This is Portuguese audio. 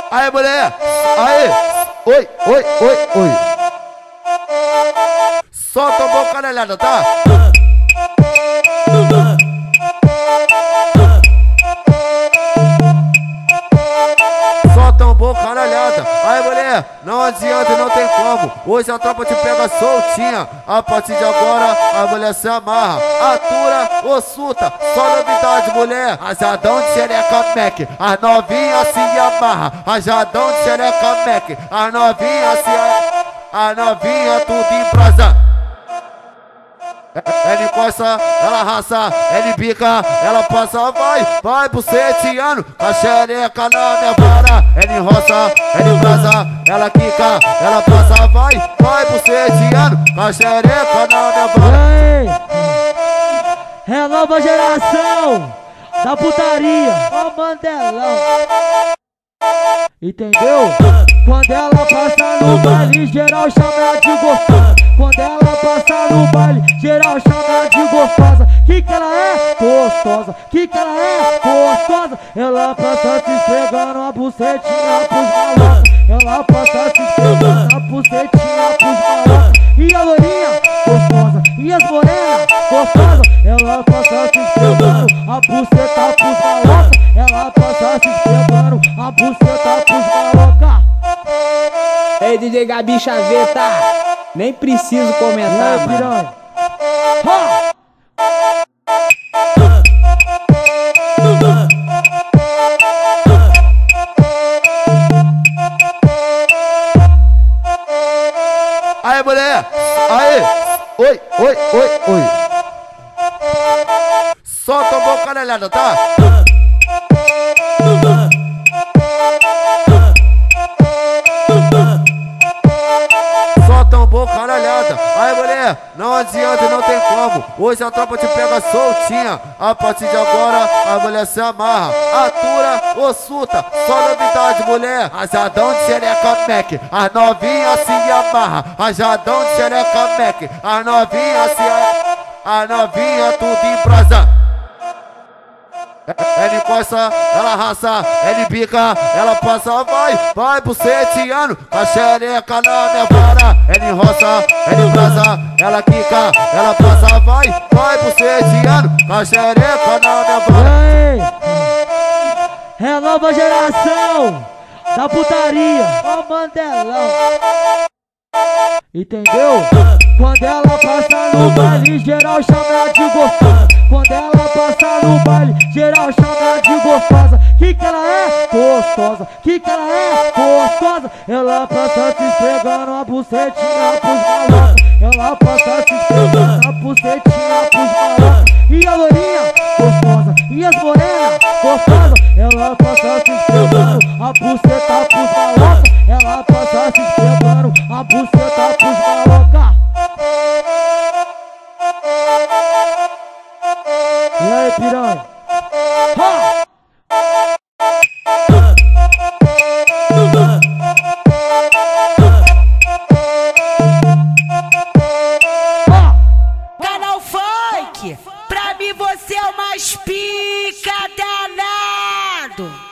Aí, mulher, aí, oi, oi, oi, oi. Solta a boca, canelhada, tá? Solta a boca, canelhada. Aí, mulher, não adianta, não tem como. Hoje a tropa te pega soltinha. A partir de agora, a mulher se amarra. Atura ou suta, só novidade, mulher. Rajadão de xereca, Mac, as novinhas se amarra. Rajadão de xereca, Mac, as novinhas se amarra. A novinha tudo em brasa. Ela encosta, ela raça, ela bica, ela passa, vai buceteando, com a xereca na minha vara. Ela enroça, ela embrasa, ela quica, ela passa, vai buceteando, com a xereca na minha vara. É a nova geração da putaria, ó Mandelão. Entendeu? Quando ela passa no baile, geral chama de gostosa. Quando ela passa no baile, geral chama de gostosa. Que ela é gostosa, que ela é gostosa. Ela passa se esfregando a bucetinha pros malocas. Ela passa se esfregando a bucetinha pros malocas. E a loirinha gostosa, e as morenas gostosas. Ela passa se esfregando a buceta pros malocas. Ela passa se esfregando a buceta pros malocas. Ei, DJ Gabi Chaveta, nem preciso comentar, mano. Aí, mulher, aí, oi, oi, oi, oi. Solta a boca, canelhada, tá? Solta a boca, canelhada. Aí, mulher, não adianta, não tem como. Hoje a tropa te pega soltinha. A partir de agora, a mulher se amarra. Atura ou suta, só novidade, mulher. Rajadão de xereca, Mac, as novinhas se amarra. Rajadão de xereca, Mac, as novinhas se amarra. A novinha tudo em brasa. Ela encosta, ela raça, ela bica, ela passa, vai buceteando, com a xereca na minha vara. Ela enroça, ela embrasa, ela quica, ela passa, vai buceteando, com a xereca na minha vara. É a nova geração da putaria, ó Mandelão. Entendeu? Quando ela passa no baile, geral chama de gostosa. Quando ela passa no baile, geral chama de gostosa. Que ela é gostosa, que ela é gostosa. Ela passa se esfregando a bucetinha pros malocas. Ela passa se esfregando a bucetinha pros malocas. E a loirinha gostosa, e as morenas gostosas. Ela passa se esfregando a buceta pros malocas. Ela passa se esfregando a buceta pros malocas. E aí, piranha? Canal Funk, pra mim você é o mais pica danado.